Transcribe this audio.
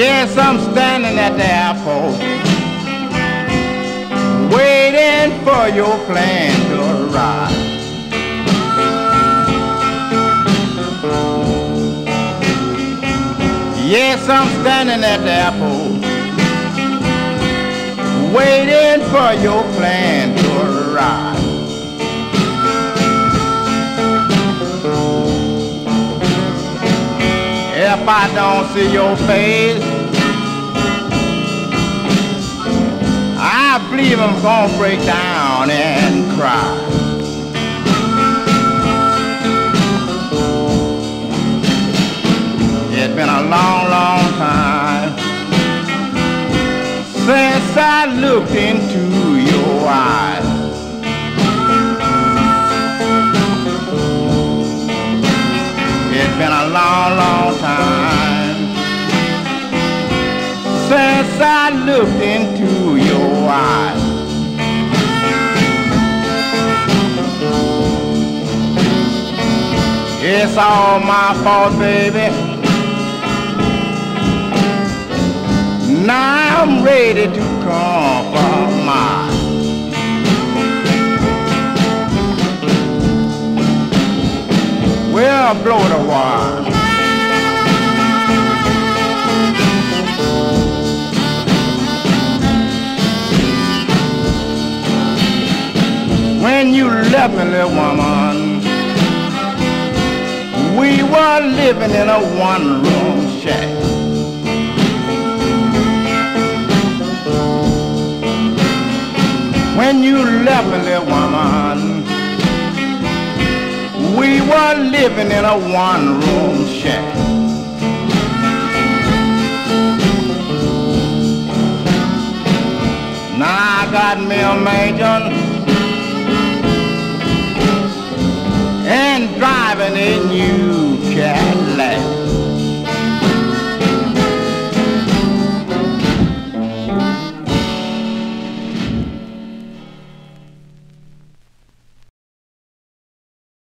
Yes, I'm standing at the airport, waiting for your plane to arrive. Yes, I'm standing at the airport, waiting for your plane to arrive. If I don't see your face, I believe I'm gonna break down and cry. It's been a long, long time since I looked into your eyes. It's been a long, long time since I looked into your eyes. It's all my fault, baby. Now I'm ready to compromise. Well, blow the wire. When you left me, little woman, we were living in a one-room shack. When you left me, little woman, we were living in a one-room shack. Now I got me a mansion and driving a new